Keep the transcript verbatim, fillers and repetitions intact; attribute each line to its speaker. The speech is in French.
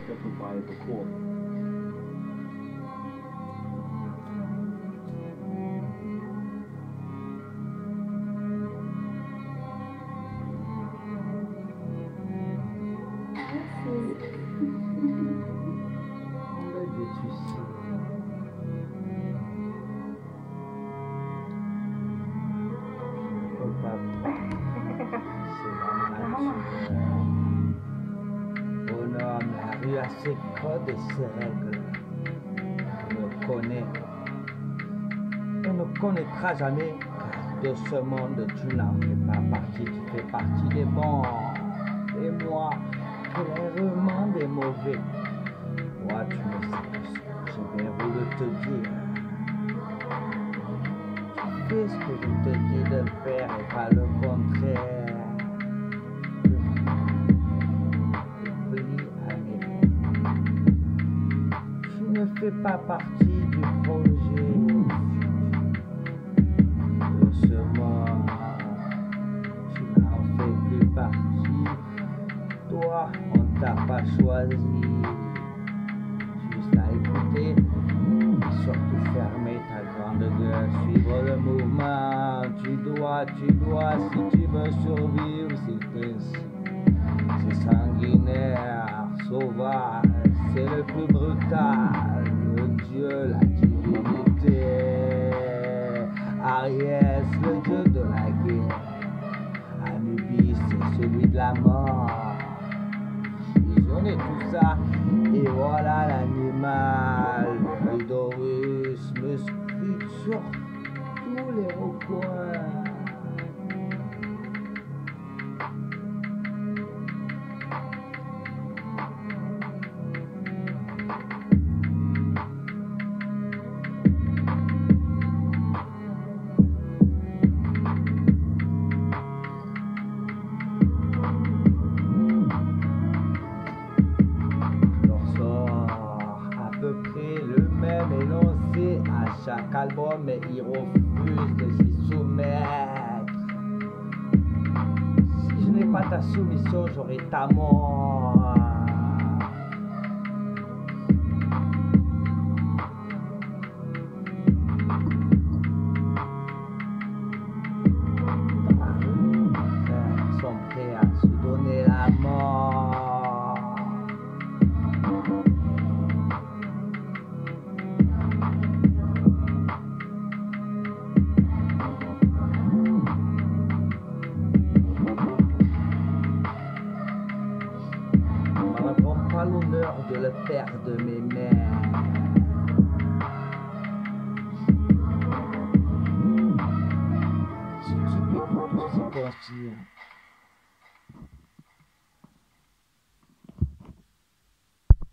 Speaker 1: settled by the court.
Speaker 2: Bonhomme, la rue a ses codes et ses règles. On ne connaît, on ne connaîtra jamais de ce monde. Tu n'en fais pas partie, tu fais partie des bons. Et moi, clairement des mauvais. Moi, tu ne sais plus. J'ai bien voulu te dire. Tu fais ce que je te dis de faire et pas le contraire. Tu ne fais pas partie du projet de ce monde. Tu n'en fais plus partie. Toi, on t'a pas choisi. Juste à écouter et surtout fermer ta grande gueule. Suivre le mouvement. Tu dois, tu dois, si tu veux survivre, c'est ainsi. C'est sanguinaire, sauvage, c'est le plus brutal. Le dieu, la divinité. Ariès, le dieu de la guerre. Anubis, c'est celui de la mort. Fusionner tout ça, et voilà l'animal. Eudorus me scrute sur tous les recoins. Le même énoncé à chaque album, mais il refuse de s'y soumettre. Si je n'ai pas ta soumission, j'aurai ta mort. Ils sont prêts à se donner la mort. L'honneur de le faire de mes mains. Si tu peux tout se construire.